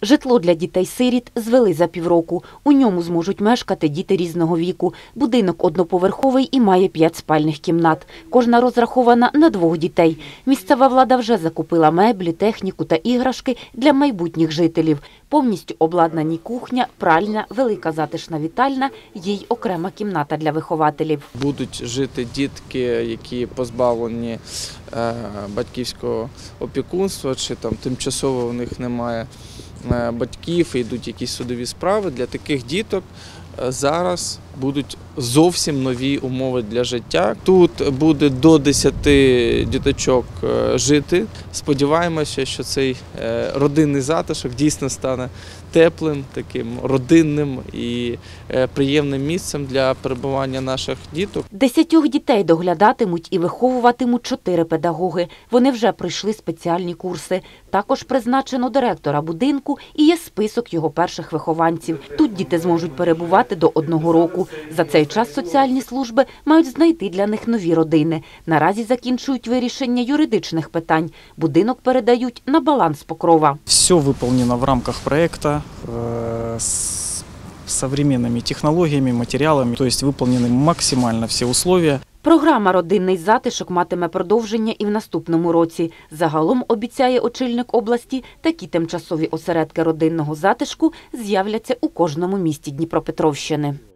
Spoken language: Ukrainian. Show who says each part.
Speaker 1: Житло для дітей-сиріт звели за півроку. У ньому зможуть мешкати діти різного віку. Будинок одноповерховий і має 5 спальних кімнат. Кожна розрахована на 2 дітей. Місцева влада вже закупила меблі, техніку та іграшки для майбутніх жителів. Повністю обладнані кухня, пральня, велика затишна вітальня, є й окрема кімната для вихователів.
Speaker 2: Будуть жити дітки, які позбавлені батьківського опікунства, чи там тимчасово у них немає батьків і йдуть якісь судові справи. Для таких діток зараз будуть зовсім нові умови для життя. Тут буде до 10 діточок жити. Сподіваємося, що цей родинний затишок дійсно стане теплим, таким родинним і приємним місцем для перебування наших діток.
Speaker 1: 10 дітей доглядатимуть і виховуватимуть 4 педагоги. Вони вже пройшли спеціальні курси. Також призначено директора будинку і є список його перших вихованців. Тут діти зможуть перебувати до 1 року. За цей час соціальні служби мають знайти для них нові родини. Наразі закінчують вирішення юридичних питань. Будинок передають на баланс Покрова.
Speaker 3: Все выполнено в рамках проекта с современными технологиями, материалами, то есть выполнены максимально все условия.
Speaker 1: Програма «Родинний затишок» матиме продовження і в наступному році. Загалом, обіцяє очільник області, такі тимчасові осередки родинного затишку з'являться у кожному місті Дніпропетровщини.